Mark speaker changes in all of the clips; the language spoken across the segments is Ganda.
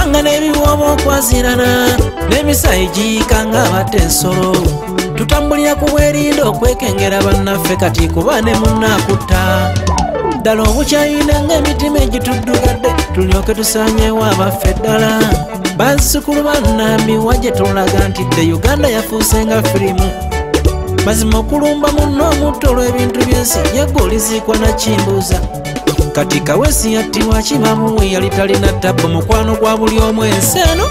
Speaker 1: Emiranga n'ebiwoobe okwazirana n'emisayi giyika ng'abadde ensolo. Tutambulira ku bwerindo okwekengera bannaffe kati kuba ne munnakutta. Ddala obukyayina ng'emitima egituddugadde tulyoke tusaanyeewo abaffe ddala. Bazzukulu bannambi wajje tulaga nti dde Uganda yafuuse nga firimu. Mazima okulumba munno omutto olw'ebintu by'ensi yaggoolizikwa na kimbuuza. Kati Kaweesi yattibwa kibamuwe yali talina ttabbo mukwano gwa buli omu ensi eno.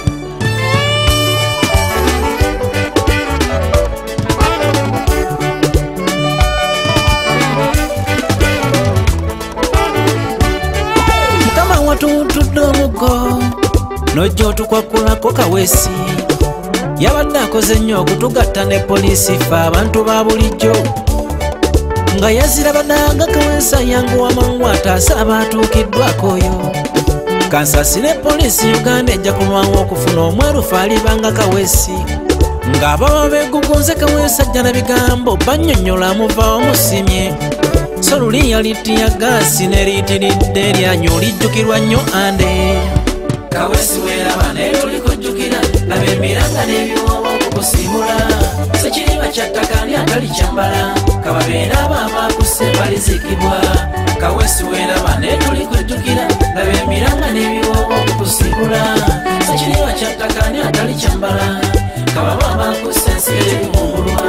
Speaker 1: Mukama watutudde omuggo n'ojja otukwakulako Kaweesi. Yabadde akoze nnyo okutugatta ne poliisi ffe abantu ba bulijjo. Nga yazira badanga Kaweesi ayanguwa mangu ataasa abaatuukiddwako oyo. Kansasire poliisi Uganda ejja kulwawo okufuna omwerufu alibanga Kaweesi. Ng'ababa beegugunze Kaweesi ajja na bigambo bannyonnyola amuvaawo musimye. So luli yalitiya gaasi n'eriyitiridde eryanyu olijjukirwa nnyo ande. Kaweesi weeraba naye tulikujjukira laba emiranga n'ebiwoobe okukusiibula. Sekiriba kyattaka ani atali kyambala kababeera abaamaakuse balizikibwa. Kaweesi weeraba naye tulikujjukira laba emiranga n'ebiwoobe okukusiibula. Sekiriba kyattaka ani atali kyambala kababa amaakuse ensi ebimumbulwa.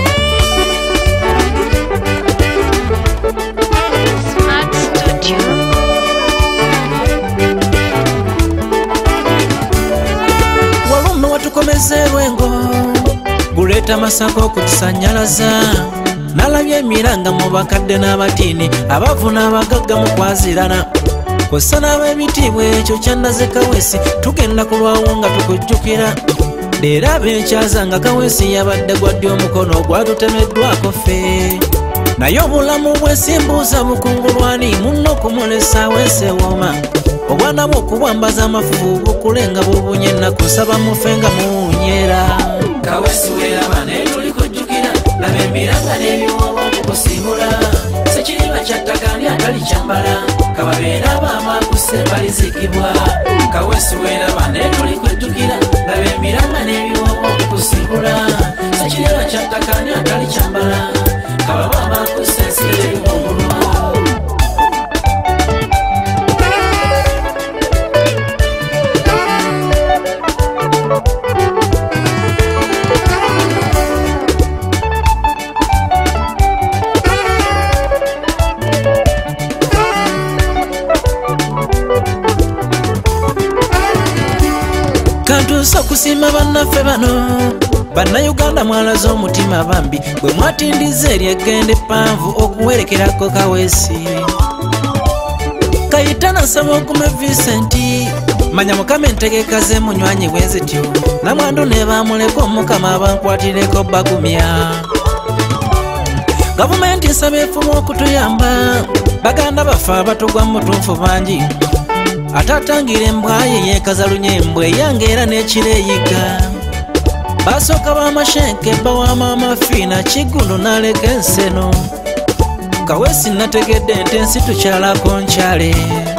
Speaker 1: Walumma watukomeza erwengo guleeta masako okutusanyalaza. Nalabye emiranga mu bakadde n'abatiini abavu n'abagagga mu kwazirana. Kw'ossa n'ab'ebitiibwa ekyo kyannaze Kaweesi tugenda kulwawo nga tukujjukira. Leero ab'ekyaza nga Kaweesi yabadde gwaddya omukono ogwatutemeddwako ffe. Naye obulamu bwesimbuuza bukungulwani munno okumulesaawo ensewooma. Obwana bw'okubwambaza amafufu bukulenga bubunye ennaku nsaba mufe nga muwunyera. Kaweesi weeraba naye tulikujjukira laba emiranga n'ebiwoobe okukusiibula. Sekiriba kyattaka ani atali kyambala kababeera abaamaakuse balizikibwa. Kaweesi weeraba naye tulikujjukira laba emiranga n'ebiwoobe okukusiibula. Sekiriba kyattaka ani atali kyambala kababa amaakuse ensi ebimumbulwa. Kantuuse okusiima bannaffe bano Bannayuganda mwalaze omutima bambi bwe mwatindiza ery'eggende ppanvu okuwerekerako Kaweesi. Kayitana nsaba okume Vincent manya Mukama entegeka ze munywanyi bwe zityo namwandu ne baamuleka Omukama abankwatireko bagumya. Gavumenti nsaba efuma okutuyamba baganda baffe abatugwa mutunfu bangi. Atatangira embwaye yeekaza lunyembwe yange era n'ekireeyiga. Basooka b'amashenke bawaama amafiina Kiggundu n'aleka enseno. Kaweesi nategedde nti ensi tukyalako nkyale.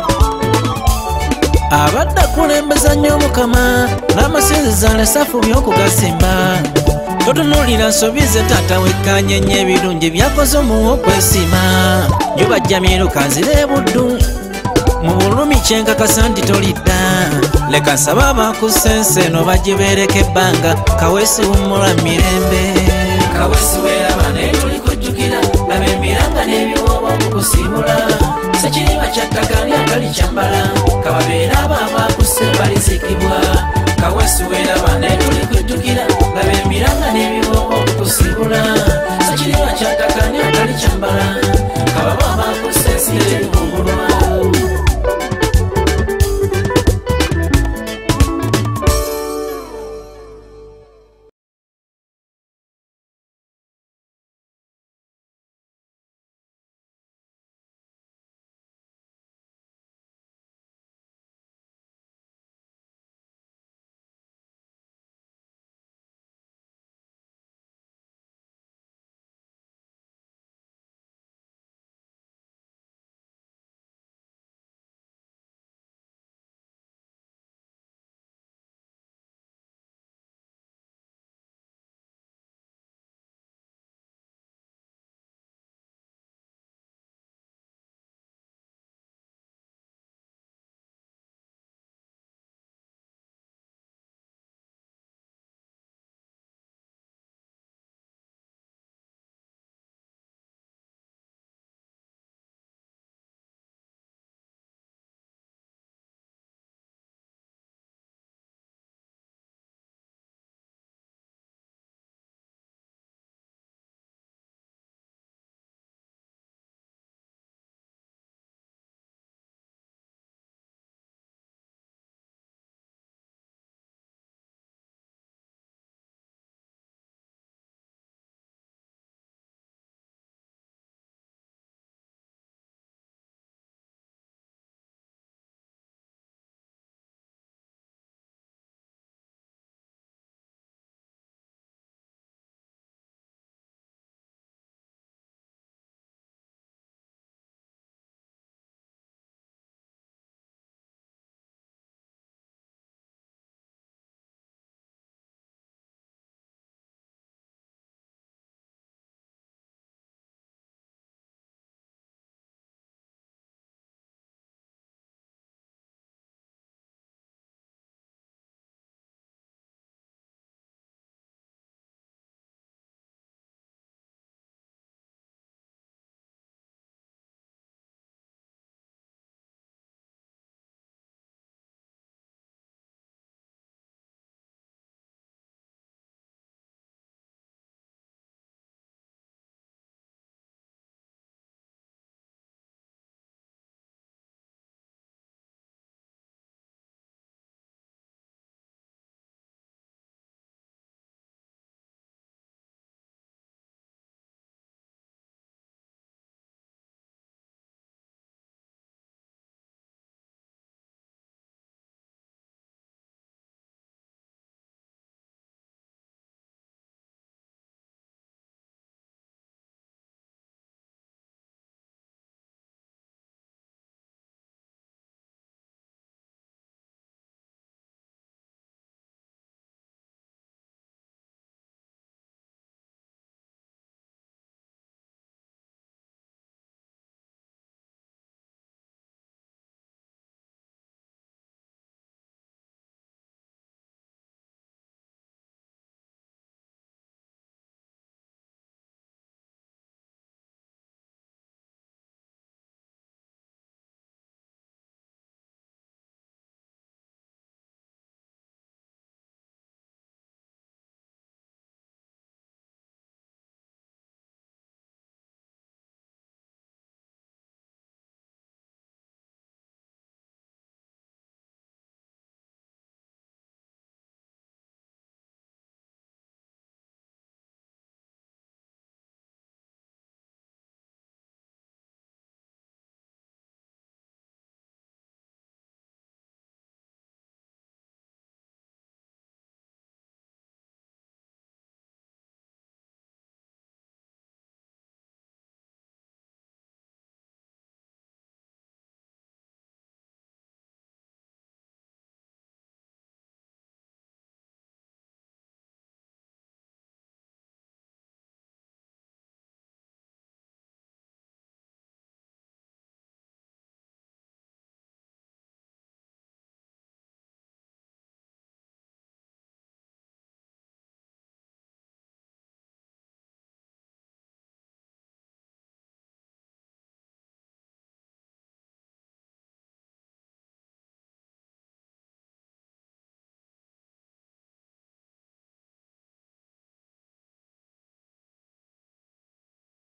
Speaker 1: Abadde akulembeza nnyo Omukama n'amasinzizo alesafu by'okugasimba. Totunuulira nsobize taata wekkaanye nnyo ebirungi byakoze omuwa okwesiima. Njuba jjamyeruka nzire buddu mu bulumi kyenkakasa nti tolidda. Leka nsaba abakussa ensi eno bagibeereko ebbanga. Kaweesi wummula mirembe. Kaweesi weeraba naye tulikujjukira laba emiranga n'ebiwoobe okukusiibula. Sekiriba kyattaka ani atali kyambala kababeera abaamaakuse balizikibwa. Kaweesi weeraba naye tulikujjukira laba emiranga n'ebiwoobe okukusiibula. Sekiriba kyattaka ani atali kyambala kababa amaakuse ensi